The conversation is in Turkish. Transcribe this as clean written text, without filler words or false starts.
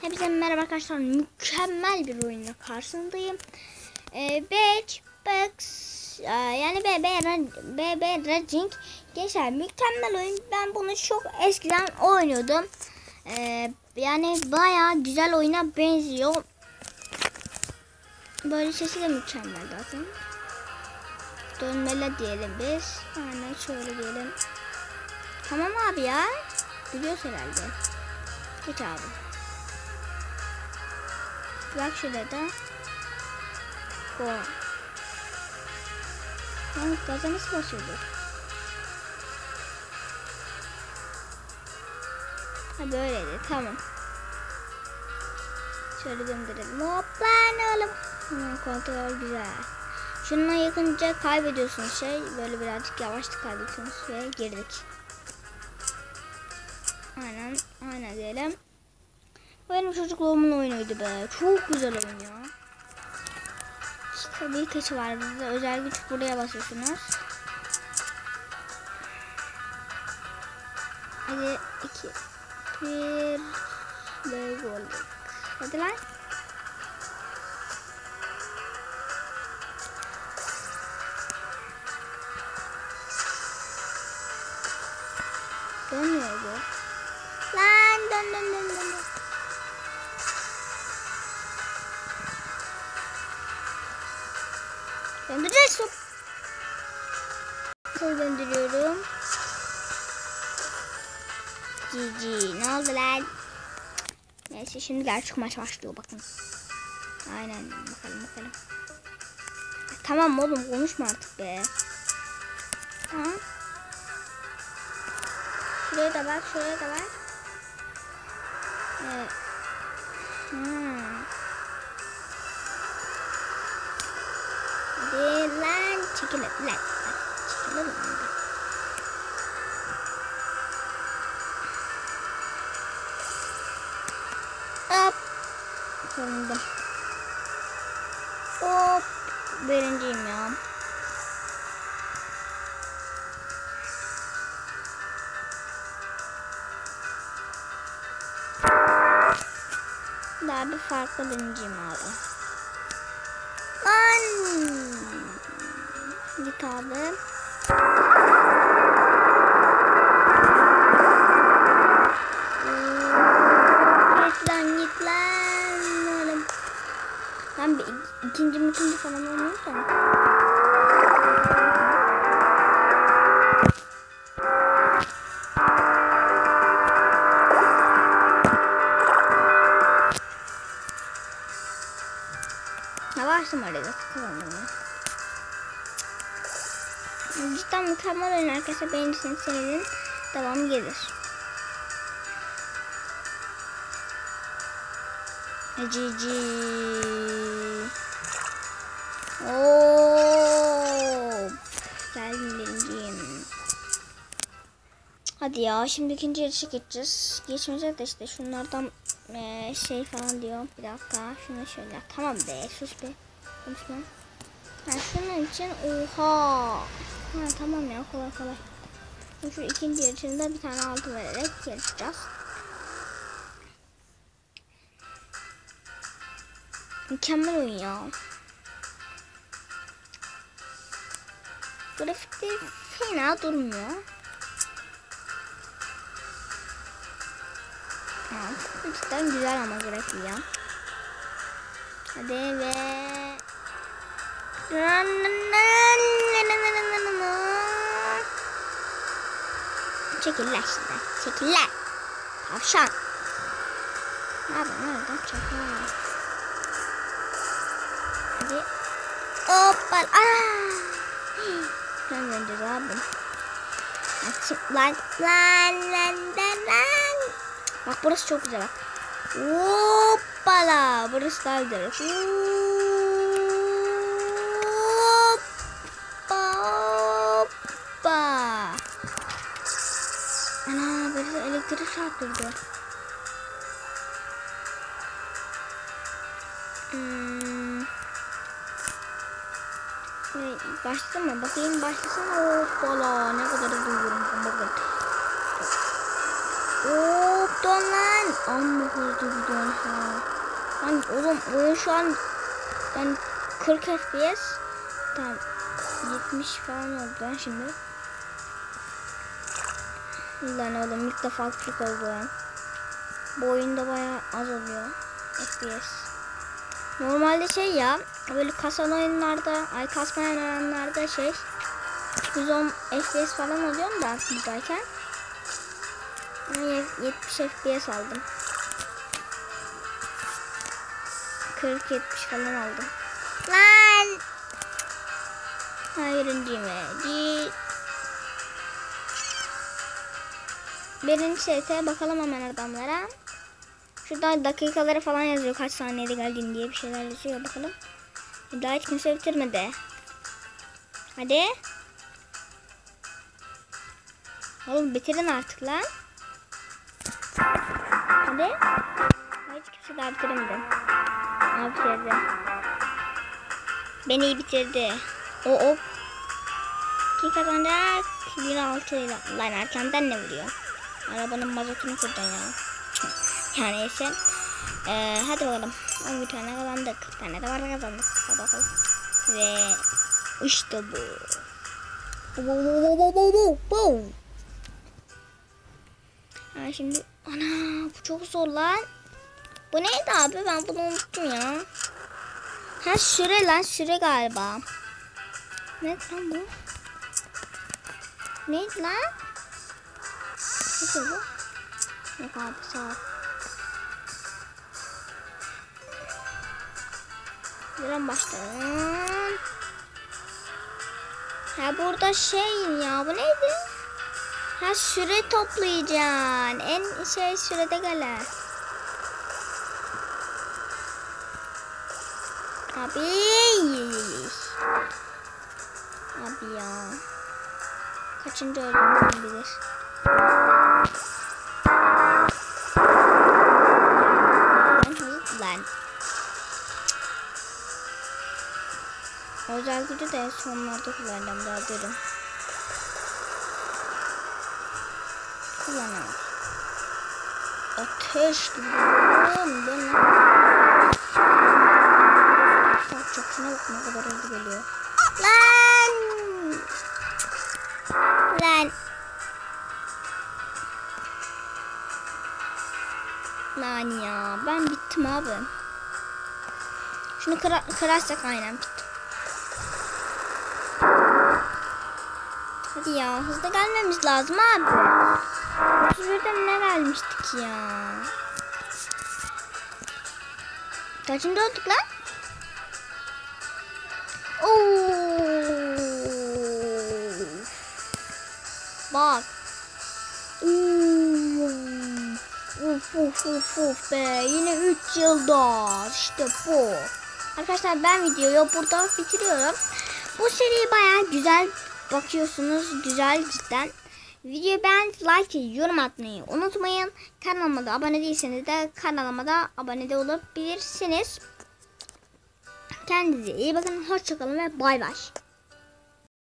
Hepinize merhaba arkadaşlar. Mükemmel bir oyunla karşınızdayım. Batchbox yani BB Raging. Gençler mükemmel oyun. Ben bunu çok eskiden oynuyordum. Yani bayağı güzel oyuna benziyor. Böyle sesi de mükemmel zaten. Dönmeli diyelim biz. Aynen şöyle diyelim. Tamam abi ya. Biliyoruz herhalde. Geç abi. Bak şurada. Bu. Lan gaza nasıl basıyorduk? Ha böyleydi. Tamam. Şöyle döndürelim. Hoplan oğlum. Kontrol güzel. Şununla yakınca kaybediyorsunuz böyle birazcık yavaşlık kaybediyorsunuz ve girdik. Aynen diyelim. Benim çocukluğumun oyunuydu be. Çok güzel oyun ya. İşte bir keçi var bizde. Özel güç buraya basıyorsunuz. Hadi 2 1 ve gol. Hadi lan. Dönmüyor bu. Lan dön. Döndüreceğiz top. Döndürüyorum. GG. Ne oldu lan? Neyse şimdi gerçek maç başlıyor bakın. Aynen bakalım. Tamam oğlum konuşma artık be. Ha? Şuraya da bak. Evet. Hadi lan çekil lan. Çekilelim. Hop. Sonunda. Hop. Birinciyim ya. Daha bir farklı birinciyim abi. Git abi. Git lan. Ben bir ikinci falan oynuyorsam. Yavaştım arada kazandım. Cidden mükemmel oyun arkadaşlar. Beğenirseniz serinin devamı gelir. GG. Geldim birinciyim. Hadi ya şimdi ikinci yarışa geçeceğiz. Geçmeyeceğiz de işte şunlardan falan diyor. Bir dakika şunu şöyle. Tamam be sus be. Konuşma. Şunun için oha. Tamam ya kolay. Şu ikinci yarışında bir tane altı vererek yarışacağız. Mükemmel oyun ya. Grafikte fena durmuyor. Cidden güzel ama grafiği ya. Hadi ve çekiller şimdi. Çekiller. Tavşan. Ne yapayım oradan çekiller. Hadi. Hoppal. Sen önce abi. Lan. Bak burası çok güzel bak. Hoppala. Burası daha güzel. Hoppa. Ana burası elektrik çarptırdı. Başlasın mı? Bakayım başlasın. Hoppala. Ne kadar hızlı vururum. Bakın. Hop. gidiyorsun lan? Amma hızlı gidiyorsun ha. Lan oğlum oyun şu an yani 40 FPS. Tamam 70 falan oldu lan şimdi. Lan oğlum ilk defa 40 oldu lan. Bu oyunda bayağı az oluyor FPS. Normalde şey ya böyle kasan oyunlarda kasmayan oyunlarda 110 FPS falan oluyor da buradayken. 70 FPS aldım. 40-70 falan aldım. Lan! Hayırıncı. Birinci sete bakalım hemen adamlara. Şurada dakikaları falan yazıyor. Kaç saniyede geldin diye bir şeyler yazıyor. Bakalım. Daha hiç kimse bitirmedi. Hadi. Oğlum bitirin artık lan. Hadi. Hiç kimse daha bitiremedi. Bitirdi. Beni bitirdi. O. Ki kazanacak. 1.6 ile. Lan arkamdan ne vuruyor? Arabanın mazotunu kırdın ya. Yani neyse. Hadi bakalım. 11 tane kazandık. Bir tane de var kazandık. Hadi bakalım. Ve işte bu. Ha, şimdi ana bu çok zor lan. Bu neydi abi? Ben bunu unuttum ya. Ha süre lan. Süre galiba. Ne lan bu? Neydi lan? Ne bu? Yok abi sağ ol. Buradan başlayalım. Ha burada ya bu neydi? Ha süre toplayacaksın. En sürede gelir. Abi ya. Kaçıncı öldüm bilir. Lan. Özel gücü de sonlarda kullanacağım daha derim. Kullanalım. Ateş gibi. Çok şuna bak ne kadar hızlı geliyor. Lan ya ben bittim abi. Şunu kırarsak aynen bittim. Hadi ya hızlı gelmemiz lazım abi. 31'den ne gelmiştik ya? Kaçıncı olduk lan? Bak. Uf be yine 3 yıldız işte bu. Arkadaşlar ben videoyu burada bitiriyorum. Bu seri bayağı güzel bakıyorsunuz, güzel cidden. Videoyu beğenip like yorum atmayı unutmayın. Kanalıma da abone değilseniz de kanalıma da abone de olabilirsiniz. Kendinize iyi bakın, hoşçakalın ve bay bay.